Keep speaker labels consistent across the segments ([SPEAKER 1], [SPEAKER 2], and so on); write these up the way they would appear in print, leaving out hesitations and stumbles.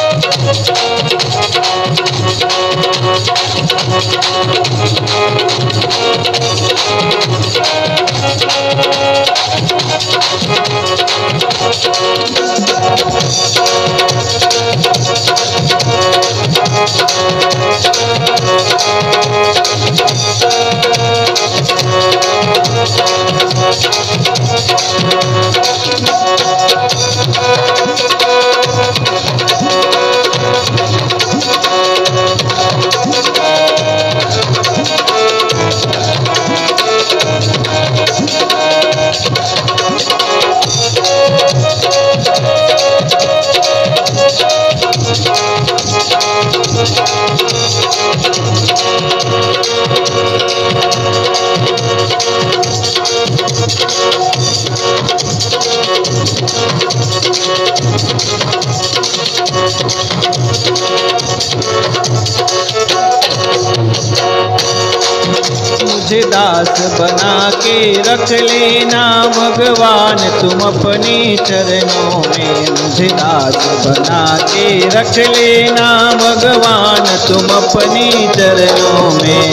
[SPEAKER 1] मुझे दास बना के रख लेना भगवान तुम अपने चरणों में। मुझे दास बना के रख लेना भगवान तुम अपने चरणों में।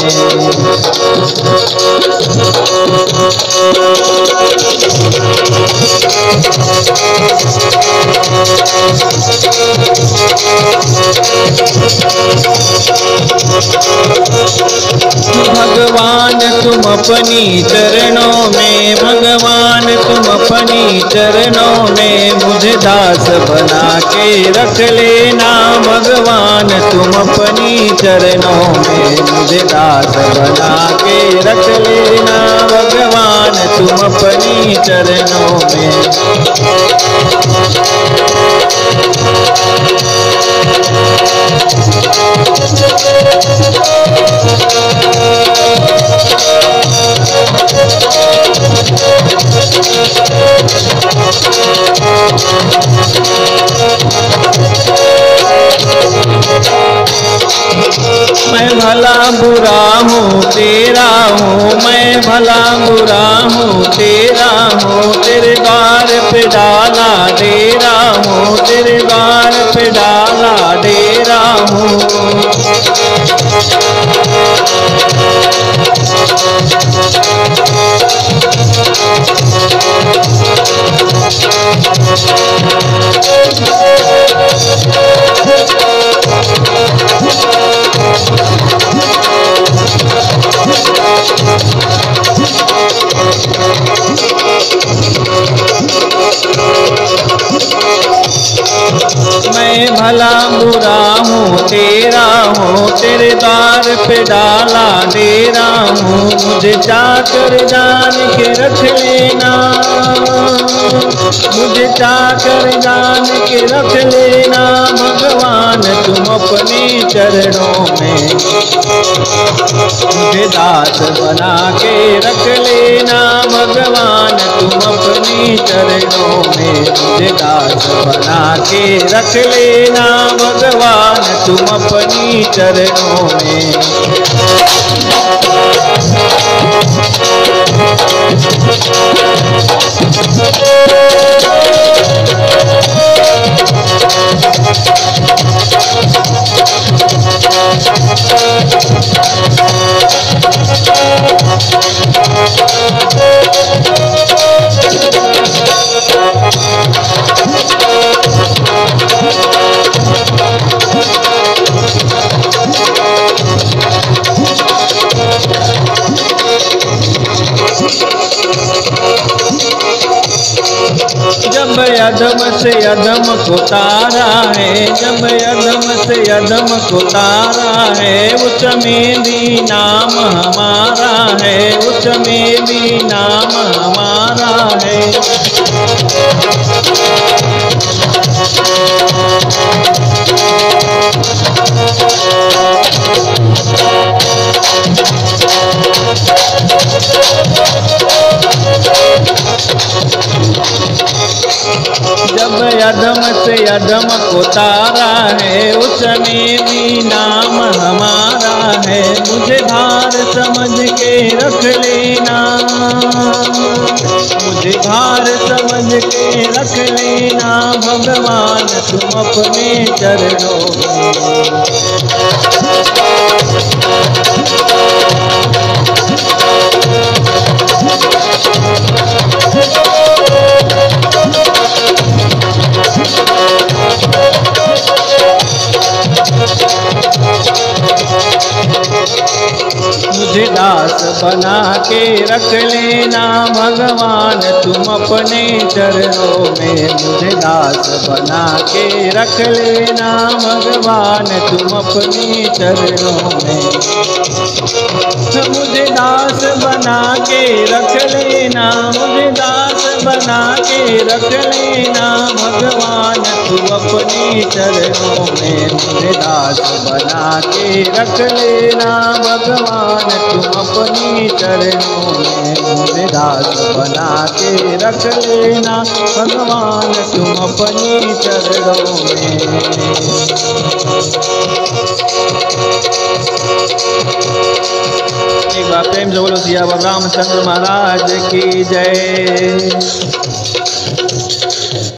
[SPEAKER 1] भगवान तुम अपनी चरणों में, भगवान तुम अपनी चरणों में। मुझे दास बना के रख लेना भगवान तुम अपनी चरणों में। मुझे दास बना के रख लेना भगवान तुम अपनी चरणों में। मैं भला बुरा हूँ तेरा हूँ, मैं भला बुरा हूँ तेरा हूँ। तेरे द्वार पे डाला डेरा हूँ, तेरे द्वार पे डाला डेरा हूँ। मैं भला बुरा हूँ तेरा हूँ, तेरे द्वार पे डाला डेरा हूँ। मुझे चाकर जान के रख लेना, मुझे चाकर जान के रख लेना भगवान तुम अपने चरणों में। मुझे दास बना के रख लेना भगवान तुम अपने चरणों में। मुझे दास बना के रख लेना भगवान तुम अपनी चरणों में। जब अधम से अधम को तारा है, जब अधम से अधम को तारा है। उच्च में भी नाम हमारा है, उच्च में भी नाम हमारा है। जब अधम से अधम को तारा है, उसमें भी नाम हमारा है। मुझे धार समझ के रख लेना, मुझे धार समझ के रख लेना भगवान तुम अपने चरणों में। मुझे दास बना के रख लेना भगवान तुम अपने चरणों में। मुझे दास बना के रख लेना भगवान तुम अपने चरणों में। मुझे दास बना के रख लेना, मुझे दास बना के रख लेना भगवान तुम अपने चरणों में। मुझे दास बना के रख लेना भगवान तुम अपने चरणों में। मुझे दास बना के रख लेना भगवान तुम अपने चरणों में। एक बार प्रेम से बोलो सियावर रामचंद्र महाराज की जय।